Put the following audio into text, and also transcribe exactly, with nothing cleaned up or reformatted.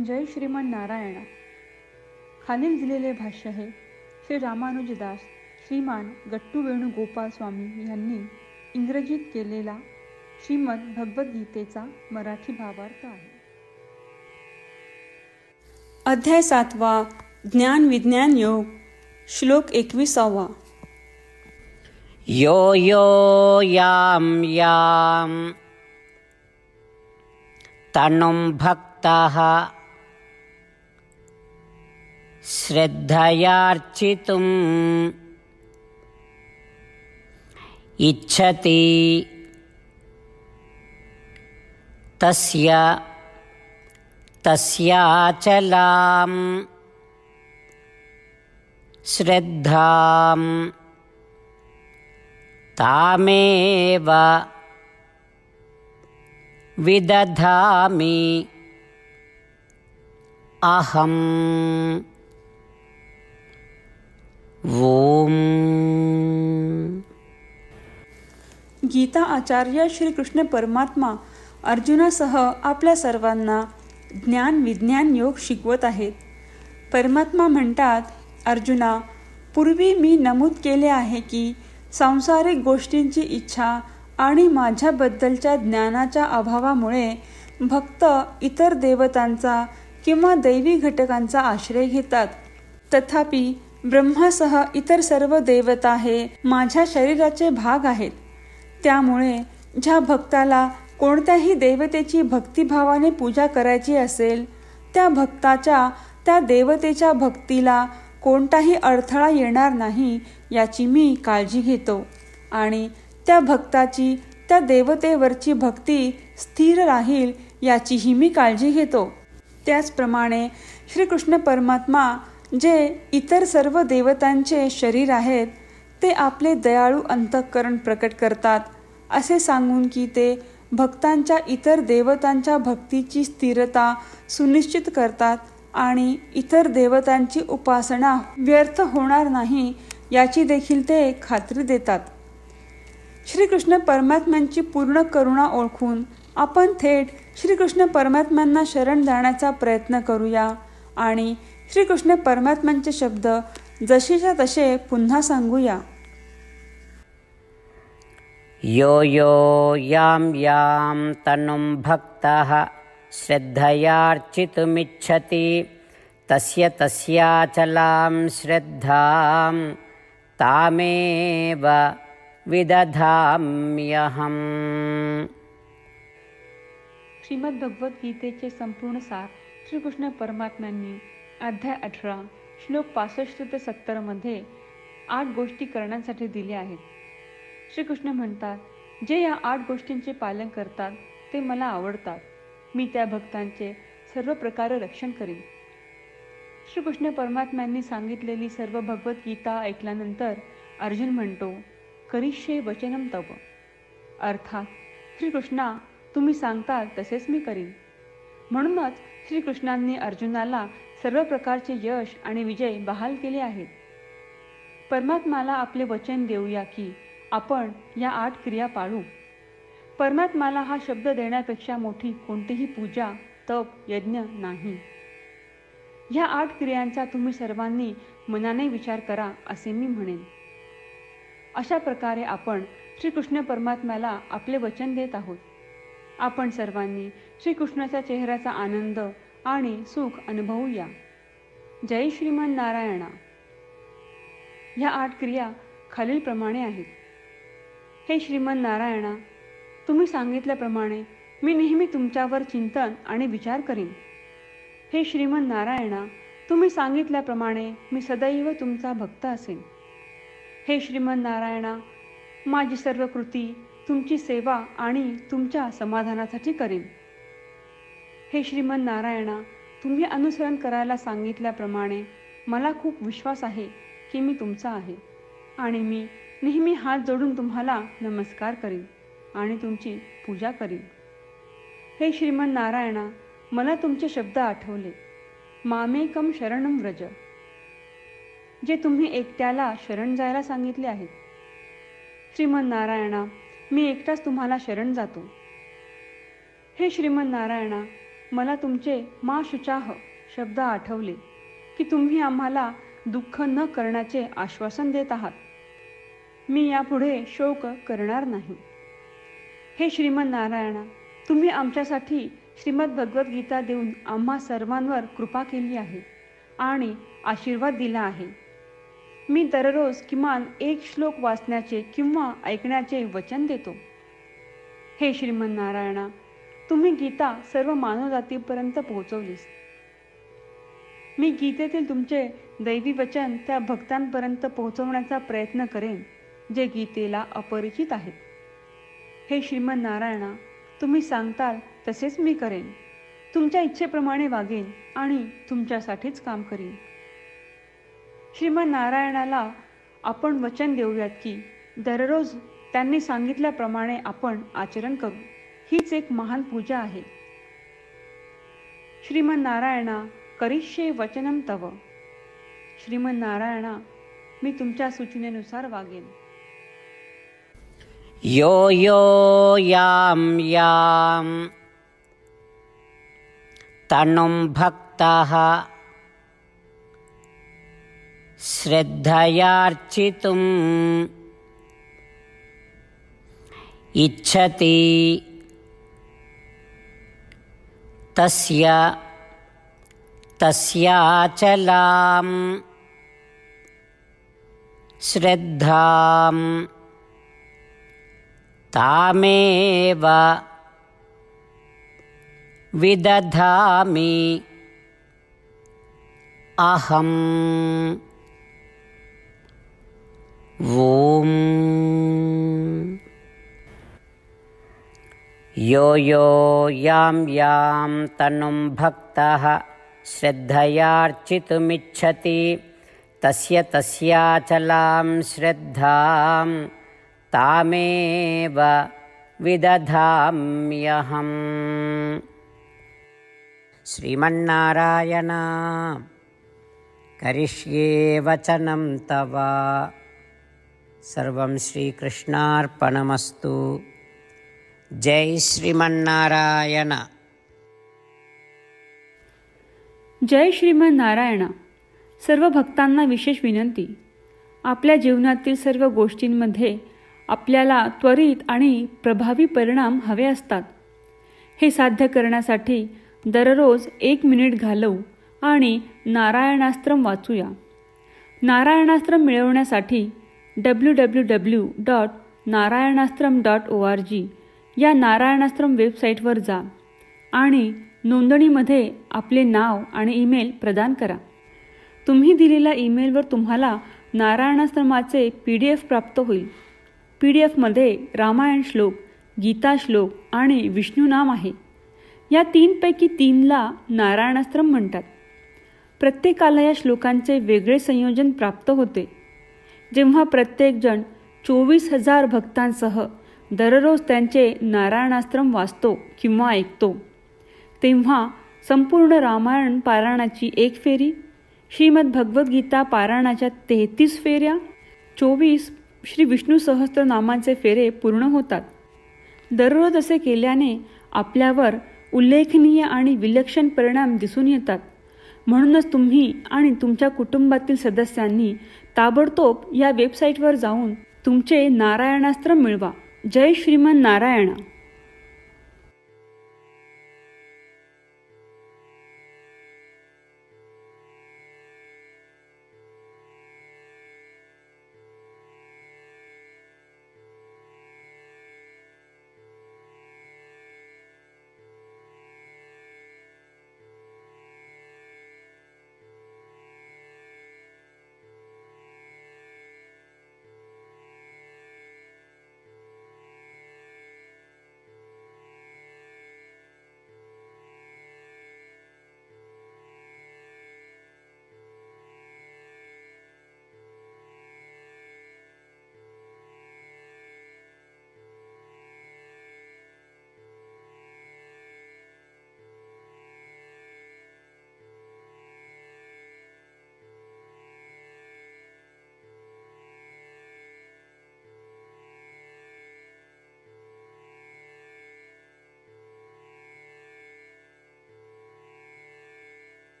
जय श्रीमन नारायण. खालील दिलेले भाष्य हे श्री रामानुजदास श्रीमान गट्टू वेणुगोपाल स्वामी यांनी इंग्रजीत केलेला श्रीमद भगवद्गीतेचा मराठी भावार्थ आहे. अध्याय सातवा, ज्ञान विज्ञान योग, श्लोक एकविसावा. यो यो याम याम तनुं भक्तः श्रद्धयार्चितुम् इच्छति तस्य तस्याचलां श्रद्धां तामेव विदधामि अहम्. ओम. गीता आचार्य श्री कृष्ण परमात्मा अर्जुनासह आपल्या सर्वांना ज्ञान विज्ञान योग शिकवत आहेत. परमात्मा म्हणतात, अर्जुना, पूर्वी मी नमूद केले आहे की सांसारिक गोष्टींची इच्छा आणि माझ्याबद्दलच्या ज्ञानाच्या अभावामुळे भक्त इतर देवतांचा किंवा दैवी घटकांचा आश्रय घेतात. तथापि ब्रह्मासह इतर सर्व देवता हे माझ्या शरीराचे भाग आहेत. त्यामुळे ज्या भक्ताला कोणत्याही देवतेची भक्तिभावाने पूजा करायची असेल, त्या भक्ताच्या त्या देवतेच्या भक्तीला कोणताही अडथळा येणार नाही याची मी काळजी घेतो आणि त्या भक्ताची त्या देवतेवरची भक्ती स्थिर राहील याचीही मी काळजी घेतो. त्याचप्रमाणे श्रीकृष्ण परमात्मा जे इतर सर्व देवतांचे शरीर आहेत, ते आपले दयाळू अंतःकरण प्रकट करतात असे सांगून की ते भक्तांच्या इतर देवतांच्या भक्तीची स्थिरता सुनिश्चित करतात आणि इतर देवतांची उपासना व्यर्थ होणार नाही याची देखील ते खात्री देतात. श्रीकृष्ण परमात्म्यांची पूर्ण करुणा ओळखून आपण थेट श्रीकृष्ण परमात्म्यांना शरण जाण्याचा प्रयत्न करूया आणि श्रीकृष्ण परमात्म्यांचे शब्द जसेच्या तसे पुन्हा सांगूया. यो यो याम याम तनुं भक्तः श्रद्धयार्चितुमिच्छति तस्य तस्याचलां श्रद्धां तामेव विदधाम्यहम्. श्रीमद भगवद्गीतेचे संपूर्ण सार श्रीकृष्ण परमात्म्यांनी अध्याय अठरा श्लोक पासष्ट ते सत्तर मध्ये आठ गोष्टी करण्यासाठी दिल्या आहेत. श्रीकृष्ण म्हणतात, जे या आठ गोष्टींचे पालन करतात ते मला आवडतात. मी त्या भक्तांचे सर्व प्रकारे रक्षण करीन. श्रीकृष्ण परमात्म्यांनी सांगितलेली सर्व भगवद्गीता ऐकल्यानंतर अर्जुन म्हणतो, करिष्ये वचनम तव. अर्थात श्रीकृष्णा, तुम्ही सांगताल तसेच मी करीन. म्हणूनच श्रीकृष्णांनी अर्जुनाला सर्व प्रकारचे यश आणि विजय बहाल केले आहेत. परमात्म्याला आपले वचन देऊया की आपण या आठ क्रिया पाळू. परमात्म्याला हा शब्द देण्यापेक्षा मोठी कोणतीही पूजा, तप, यज्ञ नाही. ह्या आठ क्रियांचा तुम्ही सर्वांनी मनाने विचार करा असे मी म्हणेन. अशा प्रकारे आपण श्रीकृष्ण परमात्म्याला आपले वचन देत आहोत. आपण सर्वांनी श्रीकृष्णाच्या चेहऱ्याचा आनंद आणि सुख अनुभवूया. जय श्रीमन नारायणा. ह्या आठ क्रिया खालीलप्रमाणे आहेत. हे श्रीमन नारायणा, तुम्ही सांगितल्याप्रमाणे मी नेहमी तुमच्यावर चिंतन आणि विचार करीन. हे श्रीमन नारायणा, तुम्ही सांगितल्याप्रमाणे मी सदैव तुमचा भक्त असेन. हे श्रीमन नारायणा, माझी सर्व कृती तुमची सेवा आणि तुमच्या समाधानासाठी करीन. हे श्रीमन नारायणा, तुम्ही अनुसरण करायला सांगितल्याप्रमाणे मला खूप विश्वास आहे की मी तुमचा आहे आणि मी नेहमी हात जोडून तुम्हाला नमस्कार करीन आणि तुमची पूजा करीन. हे श्रीमन नारायणा, मला तुमचे शब्द आठवले. मामेकम शरणम व्रज, जे तुम्ही एकट्याला शरण जायला सांगितले आहेत. श्रीमन नारायणा, मी एकटाच तुम्हाला शरण जातो. हे श्रीमन नारायणा, मला तुमचे मा शुचाह शब्द आठवले की तुम्ही आम्हाला दुःख न करण्याचे आश्वासन देत आहात. मी यापुढे शोक करणार नाही. हे श्रीमन नारायणा, तुम्ही आमच्यासाठी श्रीमद भगवद्गीता देऊन आम्हा सर्वांवर कृपा केली आहे आणि आशीर्वाद दिला आहे. मी दररोज किमान एक श्लोक वाचण्याचे किंवा ऐकण्याचे वचन देतो. हे श्रीमन नारायणा, तुम्ही गीता सर्व मानवजातीपर्यंत पोहोचवलीस. मी गीतेतील तुमचे दैवी वचन त्या भक्तांपर्यंत पोहोचवण्याचा प्रयत्न करेन जे गीतेला अपरिचित आहेत. हे श्रीमन नारायणा, तुम्ही सांगताल तसेच मी करेन. तुमच्या इच्छेप्रमाणे वागेन आणि तुमच्यासाठीच काम करीन. श्रीमन नारायणाला आपण वचन देऊयात की दररोज त्यांनी सांगितल्याप्रमाणे आपण आचरण करू. हीच एक महान पूजा आहे. श्रीमन नारायणा, करिष्ये वचनम तव. श्रीमन नारायणा, मी तुमच्या सूचनेनुसार वागेन. यो यो यां यां तनुं भक्तः श्रद्धयार्चितुम् इच्छति तस्य तस्याचलां श्रद्धां तामेव विदधामि अहम्. ओम. यो यो यां यां तनुं भक्तः श्रद्धयार्चितुमिच्छति तस्य तस्याचलां श्रद्धां तामेव विदधाम्यहम्. श्रीमन्नारायण, करिष्ये वचनं तव. सर्वं श्रीकृष्णार्पणमस्तु. जय श्रीमन्नारायण. जय श्रीमन नारायणा. सर्व भक्तांना विशेष विनंती. आपल्या जीवनातील सर्व गोष्टींमध्ये आपल्याला त्वरित आणि प्रभावी परिणाम हवे असतात. हे साध्य करण्यासाठी दररोज एक मिनिट घालवू आणि नारायणास्त्रम वाचूया. नारायणास्त्रम मिळवण्यासाठी W W W dot Narayanastram dot O R G या नारायणास्त्रम वेबसाईटवर जा आणि नोंदणीमध्ये आपले नाव आणि ईमेल प्रदान करा. तुम्ही दिलेल्या ईमेलवर तुम्हाला नारायणास्त्रमाचे पी डी एफ प्राप्त होईल. पी डी एफमध्ये रामायण श्लोक, गीता श्लोक आणि विष्णू नाम आहे. या तीनपैकी तीनला नारायणास्त्रम म्हणतात. प्रत्येकाला या श्लोकांचे वेगळे संयोजन प्राप्त होते. जेव्हा प्रत्येकजण चोवीस हजार भक्तांसह दररोज त्यांचे नारायणास्त्रम वाचतो किंवा ऐकतो, तेव्हा संपूर्ण रामायण पारायणाची एक फेरी, श्रीमद भगवद्गीता पारायणाच्या तेहतीस फेऱ्या, चोवीस श्री विष्णू सहस्त्रनामांचे फेरे पूर्ण होतात. दररोज असे केल्याने आपल्यावर उल्लेखनीय आणि विलक्षण परिणाम दिसून येतात. म्हणूनच तुम्ही आणि तुमच्या कुटुंबातील सदस्यांनी ताबडतोब या वेबसाईटवर जाऊन तुमचे नारायणास्त्र मिळवा. जय श्रीमन नारायणा.